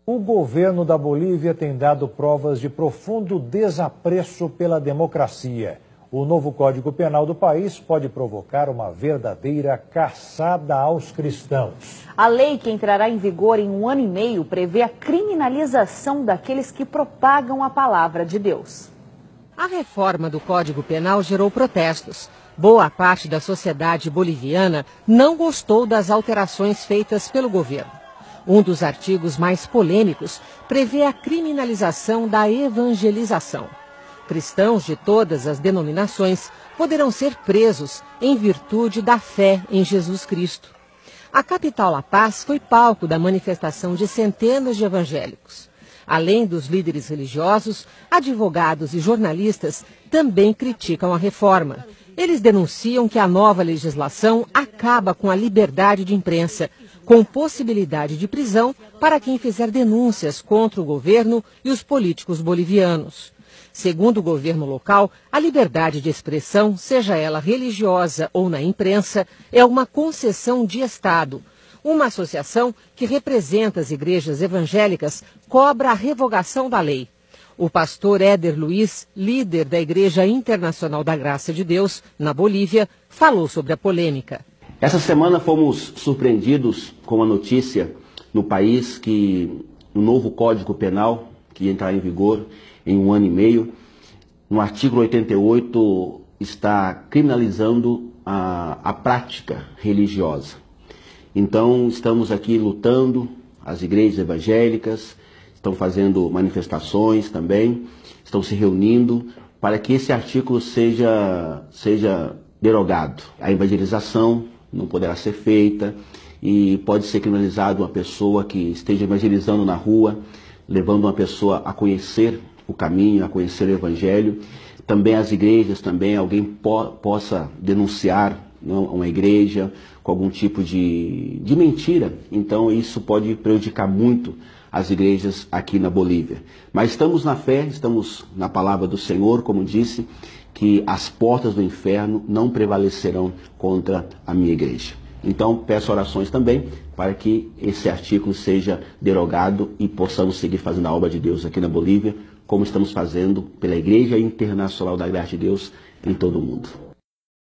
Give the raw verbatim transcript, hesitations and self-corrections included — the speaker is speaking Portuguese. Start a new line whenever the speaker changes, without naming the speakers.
O governo da Bolívia tem dado provas de profundo desapreço pela democracia. O novo Código Penal do país pode provocar uma verdadeira caçada aos cristãos.
A lei, que entrará em vigor em um ano e meio, prevê a criminalização daqueles que propagam a palavra de Deus.
A reforma do Código Penal gerou protestos. Boa parte da sociedade boliviana não gostou das alterações feitas pelo governo. Um dos artigos mais polêmicos prevê a criminalização da evangelização. Cristãos de todas as denominações poderão ser presos em virtude da fé em Jesus Cristo. A capital La Paz foi palco da manifestação de centenas de evangélicos. Além dos líderes religiosos, advogados e jornalistas também criticam a reforma. Eles denunciam que a nova legislação acaba com a liberdade de imprensa, com possibilidade de prisão para quem fizer denúncias contra o governo e os políticos bolivianos. Segundo o governo local, a liberdade de expressão, seja ela religiosa ou na imprensa, é uma concessão de Estado. Uma associação que representa as igrejas evangélicas cobra a revogação da lei. O pastor Éder Luiz, líder da Igreja Internacional da Graça de Deus, na Bolívia, falou sobre a polêmica.
Essa semana fomos surpreendidos com a notícia no país que o novo Código Penal, que entrará em vigor em um ano e meio, no artigo oitenta e oito, está criminalizando a, a prática religiosa. Então, estamos aqui lutando, as igrejas evangélicas estão fazendo manifestações também, estão se reunindo para que esse artigo seja, seja derogado. A evangelização não poderá ser feita e pode ser criminalizado uma pessoa que esteja evangelizando na rua, levando uma pessoa a conhecer o caminho, a conhecer o evangelho. Também as igrejas, também alguém po possa denunciar não, uma igreja com algum tipo de, de mentira. Então isso pode prejudicar muito as igrejas aqui na Bolívia. Mas estamos na fé, estamos na palavra do Senhor, como disse, que as portas do inferno não prevalecerão contra a minha igreja. Então peço orações também para que esse artigo seja derogado e possamos seguir fazendo a obra de Deus aqui na Bolívia, como estamos fazendo pela Igreja Internacional da Graça de Deus em todo o mundo.